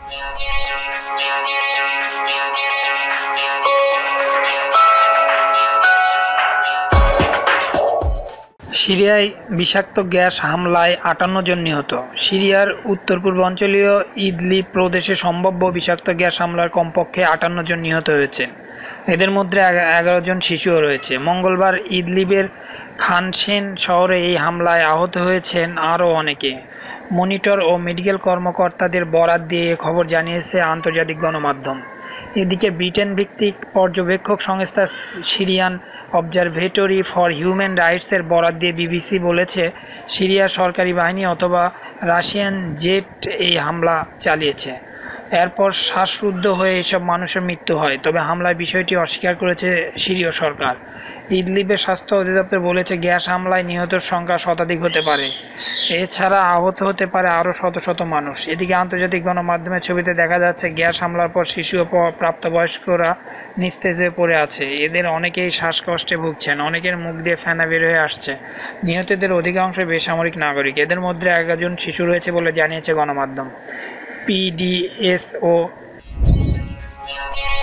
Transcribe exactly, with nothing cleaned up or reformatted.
সিরিয়ায় বিষাক্ত গ্যাস হামলায় আটান্ন জন নিহত। সিরিয়ার উত্তর পূর্বাঞ্চলীয় ইদলিব প্রদেশে সম্ভাব্য বিষাক্ত গ্যাস হামলার কমপক্ষে আটান্ন জন নিহত হয়েছেন। এদের মধ্যে এগারো জন শিশুও রয়েছে। মঙ্গলবার ইদলিবের খানশেন শহরে এই হামলায় আহত হয়েছেন আরও অনেকে। মনিটর ও মেডিকেল কর্মকর্তাদের বরাত দিয়ে এ খবর জানিয়েছে আন্তর্জাতিক গণমাধ্যম। এদিকে ব্রিটেন ভিত্তিক পর্যবেক্ষক সংস্থা সিরিয়ান অবজারভেটরি ফর হিউম্যান রাইটসের বরাত দিয়ে বিবিসি বলেছে, সিরিয়ার সরকারি বাহিনী অথবা রাশিয়ান জেট এই হামলা চালিয়েছে। এরপর শ্বাসরুদ্ধ হয়ে এসব মানুষের মৃত্যু হয়। তবে হামলার বিষয়টি অস্বীকার করেছে সিরীয় সরকার। ইদলিবের স্বাস্থ্য অধিদপ্তর বলেছে, গ্যাস হামলায় নিহতের সংখ্যা শতাধিক হতে পারে। এছাড়া আহত হতে পারে আরও শত শত মানুষ। এদিকে আন্তর্জাতিক গণমাধ্যমের ছবিতে দেখা যাচ্ছে গ্যাস হামলার পর শিশু ও প্রাপ্তবয়স্করা নিস্তেজ হয়ে পড়ে আছে। এদের অনেকেই শ্বাসকষ্টে ভুগছেন, অনেকের মুখ দিয়ে ফেনা বের হয়ে আসছে। নিহতদের অধিকাংশই বেসামরিক নাগরিক। এদের মধ্যে এগারো জন শিশু রয়েছে বলে জানিয়েছে গণমাধ্যম। পিডিএসও